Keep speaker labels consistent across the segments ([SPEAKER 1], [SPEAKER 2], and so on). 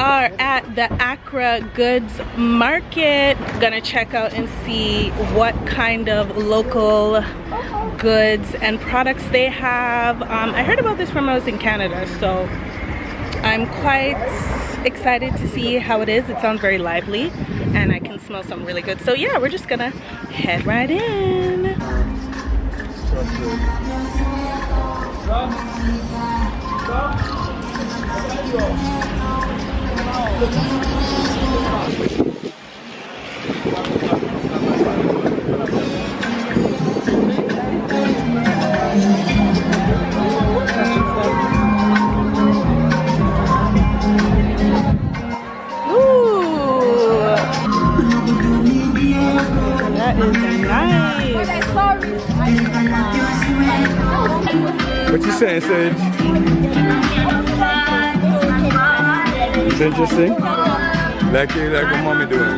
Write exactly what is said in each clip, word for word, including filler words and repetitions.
[SPEAKER 1] are at the Accra Goods Market. Gonna check out and see what kind of local goods and products they have. Um, I heard about this from when I was in Canada, so I'm quite excited to see how it is. It sounds very lively and I can smell something really good. So yeah, we're just gonna head right in. That is nice.
[SPEAKER 2] What you saying, Sage? It's interesting. Like you, like what mommy doing.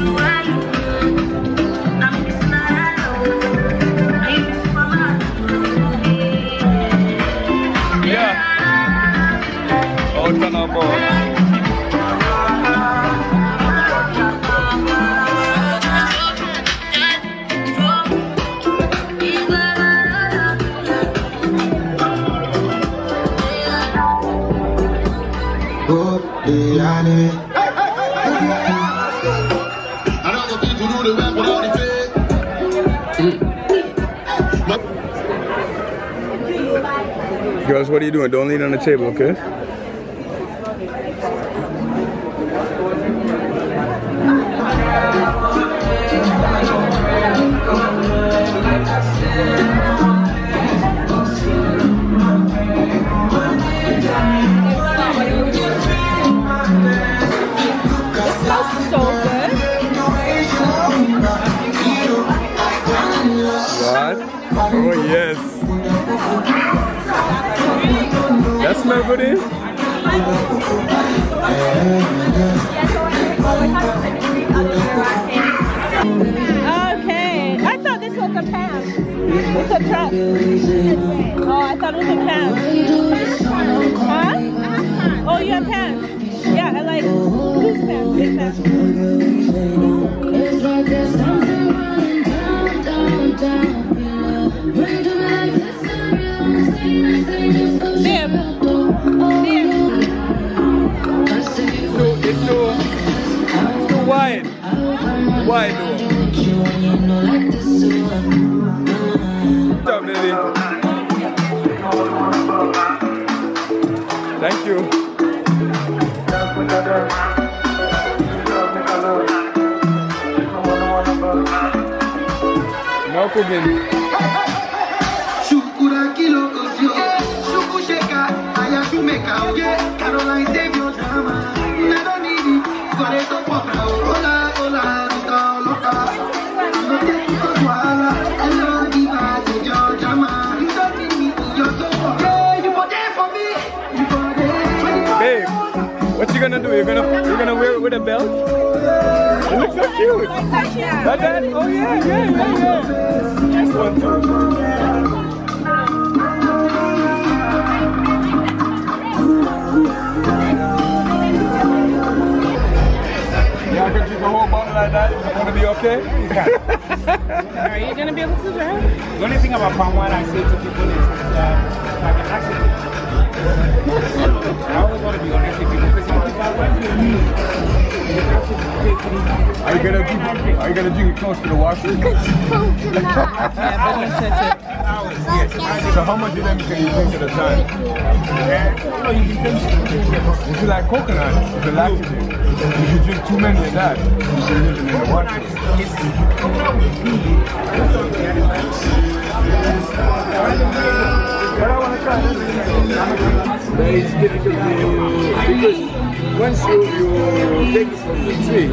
[SPEAKER 2] Yeah. Out on our board. Girls, what are you doing? Don't lean on the table, okay?
[SPEAKER 1] So good.
[SPEAKER 2] What? Oh yes. That smell good, eh?
[SPEAKER 1] Okay. I thought this was a pan. It's a truck. Oh, I thought it was a pan. Huh? Oh, you have pans. Yeah, I like loose pans, big pans. Damn.
[SPEAKER 2] It's too, it's too wide. Wide though. What's up, baby? Thank you. No cooking. Babe, what you gonna do? You're gonna you're gonna wear it with a belt? It looks so cute. Like that? Oh yeah, yeah, yeah, yeah. This one too. Yeah, I can drink a whole bottle like that. It's gonna be okay?
[SPEAKER 1] Are you gonna be able to drive?
[SPEAKER 3] The only thing about palm wine I say to people is that like an accident. I always want to be honest with people because when you
[SPEAKER 2] Are you gonna drink? Are you gonna drink it close to the washer? So how much of them can you drink at a time? Is it like coconut? Is it laxative? If you drink too many of that, you're using in the water. But I want to try this. But it's difficult to, because once you, you take it from the tree,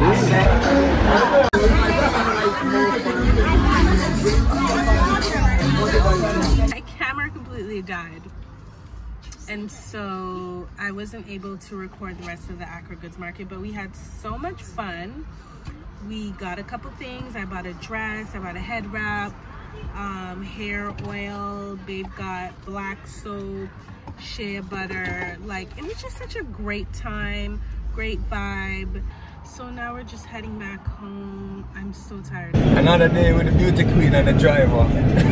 [SPEAKER 1] my camera completely died, and so I wasn't able to record the rest of the Accra Goods Market, but we had so much fun. We got a couple things. I bought a dress, I bought a head wrap, um, hair oil, babe got black soap, shea butter. Like, it was just such a great time. great vibe. So now we're just heading back home. I'm so tired.
[SPEAKER 2] Another day with the beauty queen and the driver.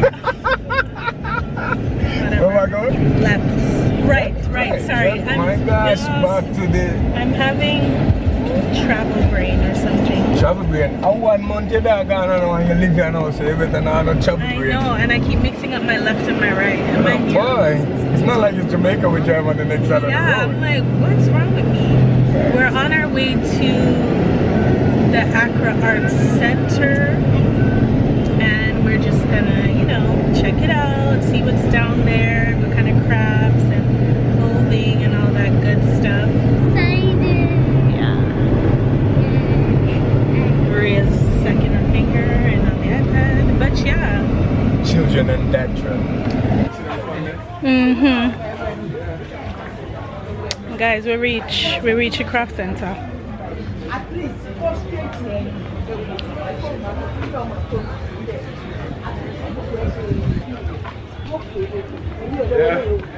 [SPEAKER 1] Whatever.
[SPEAKER 2] Oh my god.
[SPEAKER 1] Left. Right, right,
[SPEAKER 2] Right,
[SPEAKER 1] sorry.
[SPEAKER 2] right.
[SPEAKER 1] I'm,
[SPEAKER 2] My gosh,
[SPEAKER 1] yes,
[SPEAKER 2] back to the
[SPEAKER 1] I'm having travel brain or something.
[SPEAKER 2] travel brain. How one month you're gone and you live here now, so you better not have travel
[SPEAKER 1] I
[SPEAKER 2] brain.
[SPEAKER 1] know, and I keep mixing up my left and my right. Am I
[SPEAKER 2] Oh
[SPEAKER 1] new?
[SPEAKER 2] boy, it's not like it's Jamaica we drive on the next side
[SPEAKER 1] Yeah,
[SPEAKER 2] of
[SPEAKER 1] I'm
[SPEAKER 2] the road.
[SPEAKER 1] like, what's wrong with me? We're on our way to the Accra Arts Center, and we're just gonna, you know, check it out, see what's down there, what kind of crafts and clothing and all that good stuff. Yeah. Maria's sucking her finger and on the iPad, but yeah.
[SPEAKER 2] Children and dad
[SPEAKER 1] Mm-hmm. Guys, we reach we reach a craft center.
[SPEAKER 2] Yeah.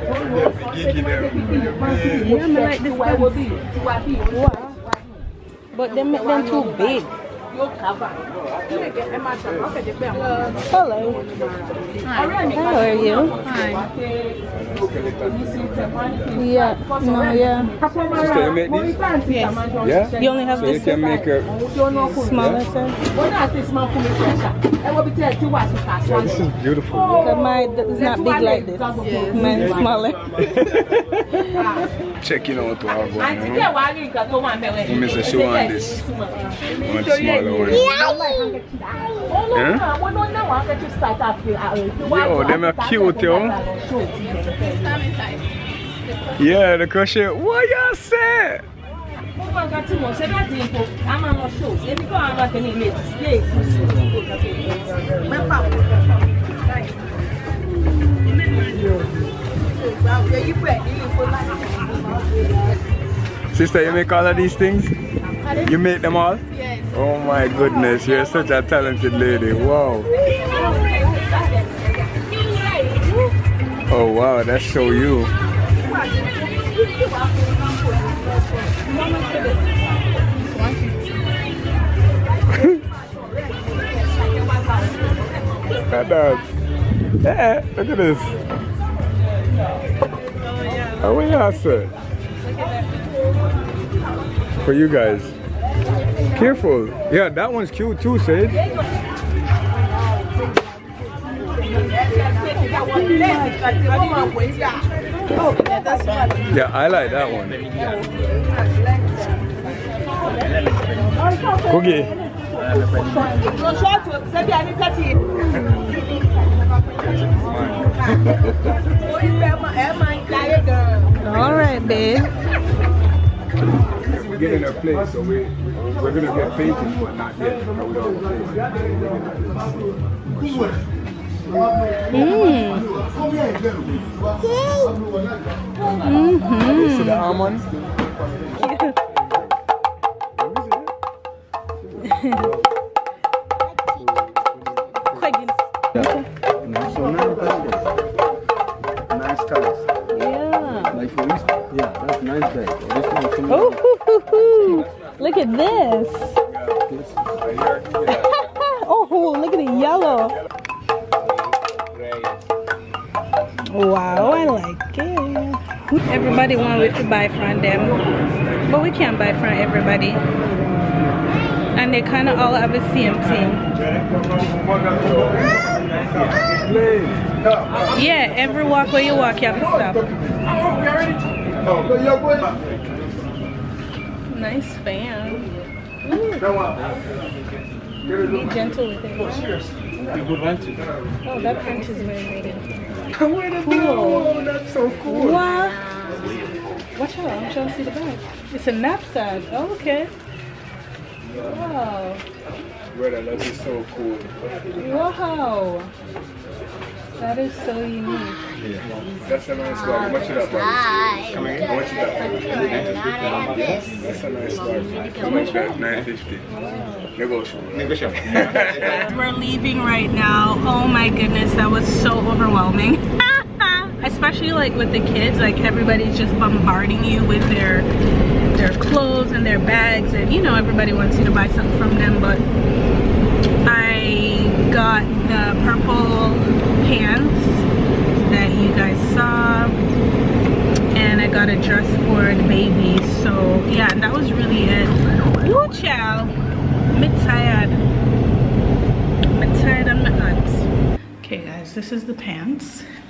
[SPEAKER 1] Yeah, I like this one. But they make them too big. Hello. Hi. How are you? Hi. Yeah. No, yeah.
[SPEAKER 2] Sister, you make these?
[SPEAKER 1] Yes.
[SPEAKER 2] Yeah?
[SPEAKER 1] You only have
[SPEAKER 2] so
[SPEAKER 1] this
[SPEAKER 2] you can make a...
[SPEAKER 1] smaller size?
[SPEAKER 2] Yeah, this is beautiful.
[SPEAKER 1] But mine is not big like this. Mine is smaller.
[SPEAKER 2] Checking out what I'm going on. Let me say she want this. One smaller one. Yeah? Yo, them are cute, yo. Yeah, the crochet. What y'all say? Sister, you make all of these things? You make them all? Yes. Oh my goodness, you're such a talented lady. Wow. Oh wow, that's so you. That does. Yeah, look at this. Oh yeah, sir. For you guys. Careful. Yeah, that one's cute too, Sage. Yeah, I like that one. Cookie.
[SPEAKER 1] All right, babe.
[SPEAKER 2] We're getting a place, so we, we're going to get painting, but not yet. We don't have a place.
[SPEAKER 1] Mmm. Mm-hmm.
[SPEAKER 2] You see the almonds? Nice colors.
[SPEAKER 1] Yeah.
[SPEAKER 2] Like for this? Yeah, that's nice bag. This one coming
[SPEAKER 1] Oh, hoo, hoo, hoo. Look at this. Oh, look at the yellow. Wow, I like it. Everybody want we to buy from them, but we can't buy from everybody. And they kind of all have the same thing. Yeah, every walk where you walk, you have to stop. Nice fan. Be gentle with it. Oh, that punch is very pretty. Cool.
[SPEAKER 2] That's so cool.
[SPEAKER 1] Wow. Watch out, I'm trying to see the back. It's a knapsack. Oh, okay. Wow.
[SPEAKER 2] Brother, that is so cool.
[SPEAKER 1] Wow. That is so unique.
[SPEAKER 2] Yeah. That's a nice one. How much is that one? How much is that one? That's a nice one. How much is that? nine fifty. Negotiable. Negotiable.
[SPEAKER 1] We're leaving right now. Oh my goodness, that was so overwhelming. Especially like with the kids, like everybody's just bombarding you with their their clothes and their bags, and you know everybody wants you to buy something from them, but I got the purple pants that you guys saw, and I got a dress for the baby. So yeah, and that was really it. Woo chow, I'm tired. I'm tired on my hands. Okay guys, this is the pants.